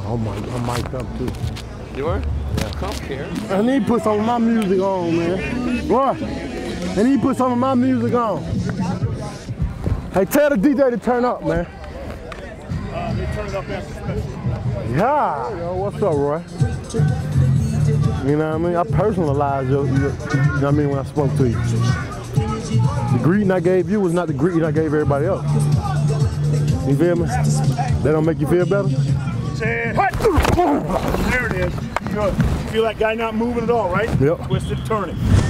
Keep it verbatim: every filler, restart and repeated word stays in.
I'm mic, I'm mic'd up too. You are? Yeah. Come here. I need to put some of my music on, man. What? I need to put some of my music on. Hey, tell the D J to turn up, man. Uh, they turn it up after special. Yeah. Yo, what's up, Roy? You know what I mean? I personalized your, your, you know what I mean, when I spoke to you. The greeting I gave you was not the greeting I gave everybody else. You feel me? That don't make you feel better? Say, what? There it is. Good. You feel that guy not moving at all, right? Yep. Twist it, turn it.